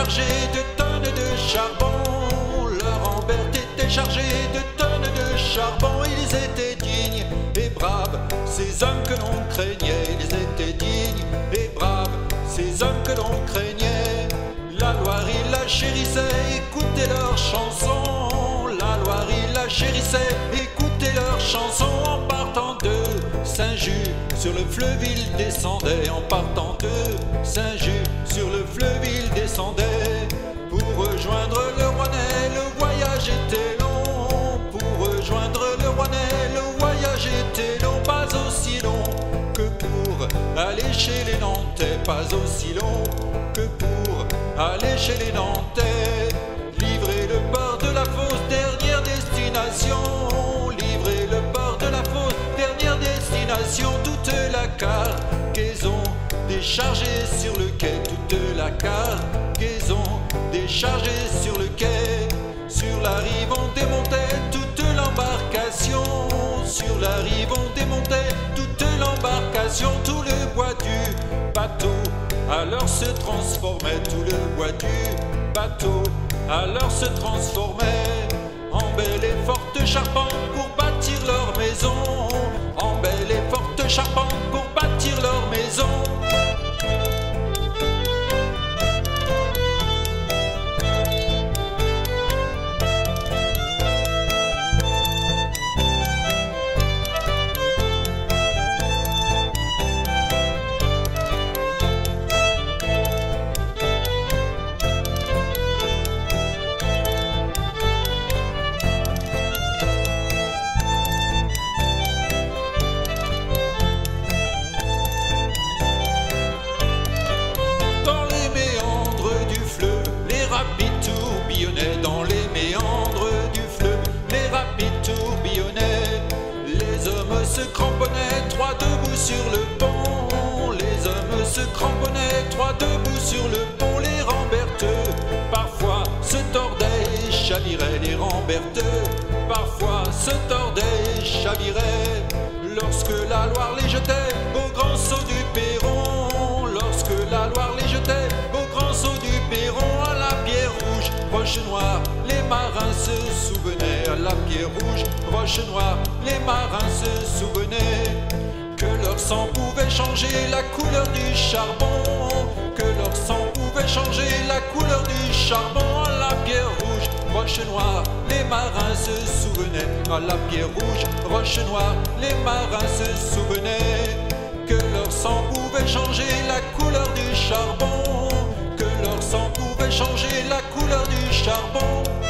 chargée de tonnes de charbon. Leur Ambert était chargé de tonnes de charbon. Ils étaient dignes et braves, ces hommes que l'on craignait. Ils étaient dignes et braves, ces hommes que l'on craignait. La Loire, ils la chérissaient, écoutez leurs chansons. La Loire, ils la chérissaient, écoutez leurs chansons. En partant de Saint-Just, sur le fleuve, ils descendaient. En partant de Saint-Just, sur le fleuve, ils descendaient. Pour rejoindre le Rouennais, le voyage était long. Pour rejoindre le Rouennais, le voyage était long. Pas aussi long que pour aller chez les Nantais. Pas aussi long que pour aller chez les Nantais. Livrer le port de la Fosse, dernière destination. Livrer le port de la Fosse, dernière destination. Toute la cargaison déchargée sur le quai. Toute la cargaison déchargée sur le quai. Sur la rive on démontait toute l'embarcation. Sur la rive on démontait toute l'embarcation. Tout le bois du bateau alors se transformait. Tout le bois du bateau alors se transformait en belle et forte charpente pour bâtir leur maison. En belle et forte charpente pour bâtir leur maison. Dans les méandres du fleuve, les rapides tourbillonnaient. Les hommes se cramponnaient, trois debout sur le pont. Les hommes se cramponnaient, trois debout sur le pont. Les remberteux parfois se tordaient et chaviraient. Les remberteux parfois se tordaient et chaviraient. Lorsque la Loire les jetait au grand saut du perron. Lorsque la Loire les jetait au grand saut du perron. À la pierre rouge, roche noire, les marins se souvenaient. À la pierre rouge, roche noire, les marins se souvenaient que leur sang pouvait changer la couleur du charbon. Que leur sang pouvait changer la couleur du charbon. À la pierre rouge, roche noire, les marins se souvenaient. À la pierre rouge, roche noire, les marins se souvenaient que leur sang pouvait changer la couleur du charbon. Que leur sang pouvait changer la couleur du charbon.